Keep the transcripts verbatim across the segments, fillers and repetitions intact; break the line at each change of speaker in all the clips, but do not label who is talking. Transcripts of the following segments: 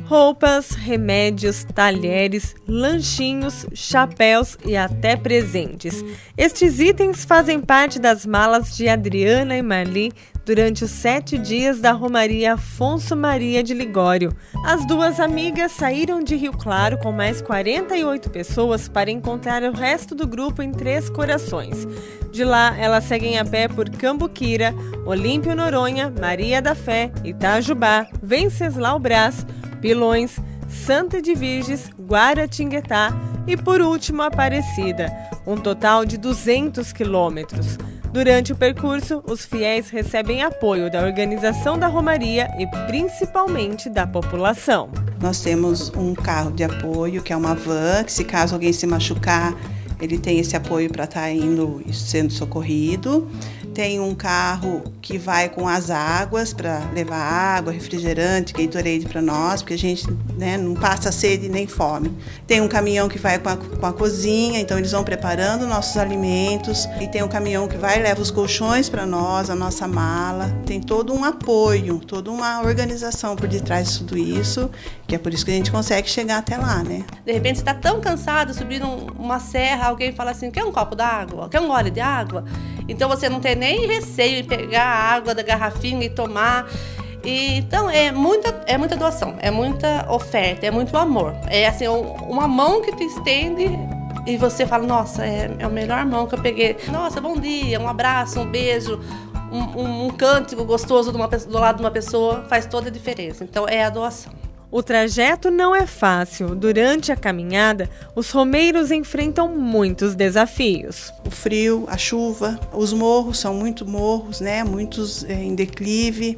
Roupas, remédios, talheres, lanchinhos, chapéus e até presentes. Estes itens fazem parte das malas de Adriana e Marli durante os sete dias da Romaria Afonso Maria de Ligório. As duas amigas saíram de Rio Claro com mais quarenta e oito pessoas para encontrar o resto do grupo em Três Corações. De lá, elas seguem a pé por Cambuquira, Olímpio Noronha, Maria da Fé, Itajubá, Venceslau Brás, Pilões, Santa de Virges, Guaratinguetá e, por último, Aparecida, um total de duzentos quilômetros. Durante o percurso, os fiéis recebem apoio da organização da Romaria e principalmente da população.
Nós temos um carro de apoio, que é uma van, que se caso alguém se machucar, ele tem esse apoio para estar indo e sendo socorrido. Tem um carro que vai com as águas para levar água, refrigerante, Gatorade para nós, porque a gente, né, não passa sede nem fome. Tem um caminhão que vai com a, com a cozinha, então eles vão preparando nossos alimentos. E tem um caminhão que vai e leva os colchões para nós, a nossa mala. Tem todo um apoio, toda uma organização por detrás de tudo isso, que é por isso que a gente consegue chegar até lá, né?
De repente você está tão cansado, subindo uma serra, alguém fala assim, quer um copo d'água? Quer um gole de água? Então você não tem nem receio em pegar a água da garrafinha e tomar. E, então é muita, é muita doação, é muita oferta, é muito amor. É assim, uma mão que te estende e você fala, nossa, é, é a melhor mão que eu peguei. Nossa, bom dia, um abraço, um beijo, um, um, um cântico gostoso de uma, do lado de uma pessoa faz toda a diferença. Então é a doação.
O trajeto não é fácil. Durante a caminhada, os romeiros enfrentam muitos desafios.
O frio, a chuva, os morros são muito morros, né? Muitos é, em declive.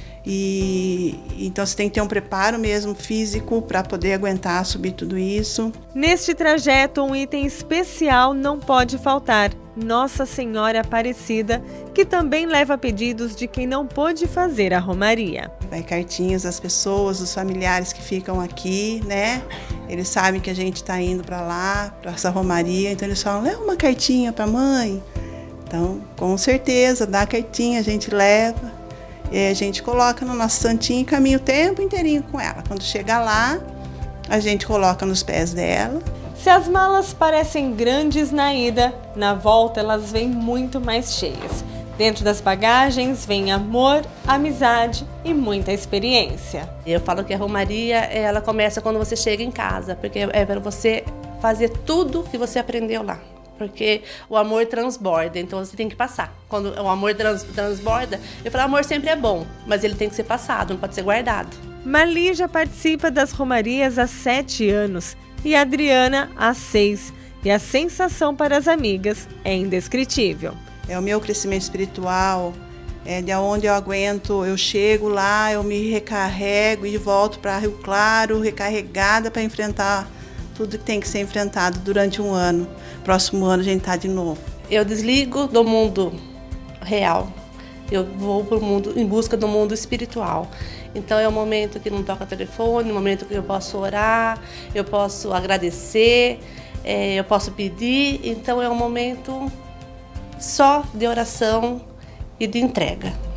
E então você tem que ter um preparo mesmo físico para poder aguentar subir tudo isso.
Neste trajeto, um item especial não pode faltar: Nossa Senhora Aparecida, que também leva pedidos de quem não pôde fazer a romaria.
Vai cartinhas das pessoas, dos familiares que ficam aqui, né? Eles sabem que a gente está indo para lá, para essa romaria, então eles falam, leva uma cartinha para a mãe. Então, com certeza, dá a cartinha, a gente leva. E a gente coloca no nosso santinho e caminha o tempo inteirinho com ela. Quando chega lá, a gente coloca nos pés dela.
Se as malas parecem grandes na ida, na volta elas vêm muito mais cheias. Dentro das bagagens vem amor, amizade e muita experiência.
Eu falo que a romaria, ela começa quando você chega em casa, porque é para você fazer tudo que você aprendeu lá. Porque o amor transborda, então você tem que passar. Quando o amor trans, transborda, eu falo, o amor sempre é bom, mas ele tem que ser passado, não pode ser guardado.
Marli já participa das romarias há sete anos e a Adriana há seis. E a sensação para as amigas é indescritível.
É o meu crescimento espiritual, é de onde eu aguento, eu chego lá, eu me recarrego e volto para Rio Claro, recarregada para enfrentar tudo que tem que ser enfrentado durante um ano. Próximo ano a gente está de novo.
Eu desligo do mundo real, eu vou para o mundo, em busca do mundo espiritual. Então é um momento que não toca telefone, um momento que eu posso orar, eu posso agradecer, é, eu posso pedir. Então é um momento só de oração e de entrega.